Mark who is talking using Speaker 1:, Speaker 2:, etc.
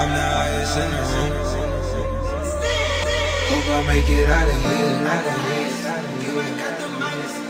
Speaker 1: I'm the highest in the room. Hope I make it out of here. You ain't got the money.